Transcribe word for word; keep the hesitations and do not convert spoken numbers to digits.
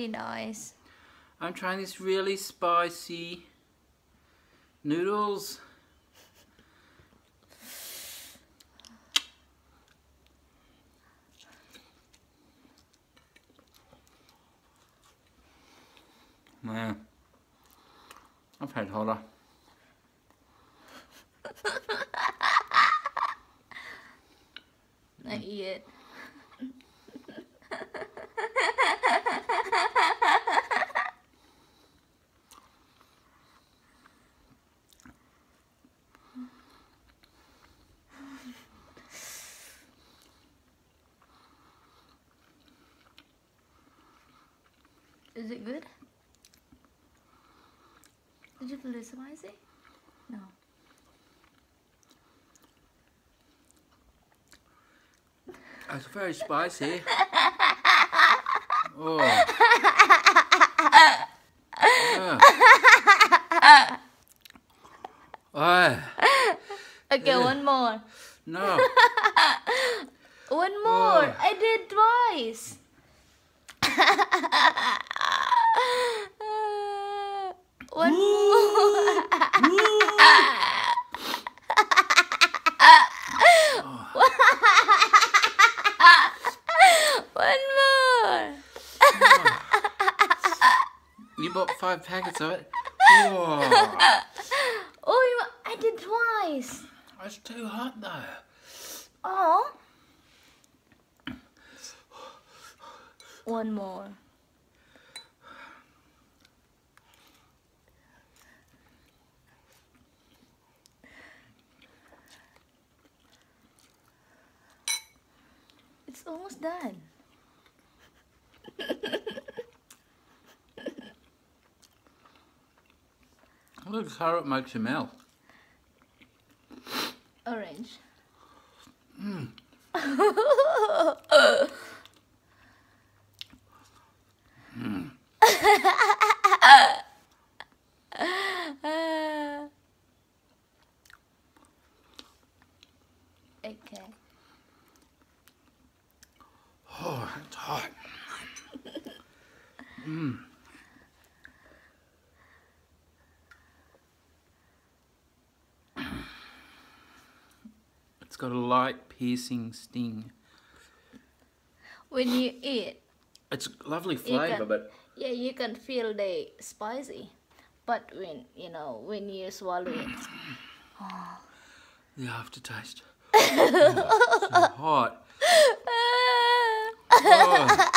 Nice. I'm trying this really spicy noodles. Man, I've had hotter. Not yet. Is it good? Did you feel it spicy? No. It's very spicy. Oh. Yeah. Oh. Okay, one more. No. One more. Oh. I did twice. One more. One more. You bought five packets of it? Whoa. Oh, I did twice. That's too hot though. Oh. One more. It's almost done. Look how it makes you melt. Orange. Mm. Mm. Okay. Oh, it's hot. Mm. It's got a light piercing sting. When you eat, it's lovely flavour, can, but yeah, you can feel the spicy. But when you know when you swallow it, oh. The aftertaste. Oh, it's so hot. Oh.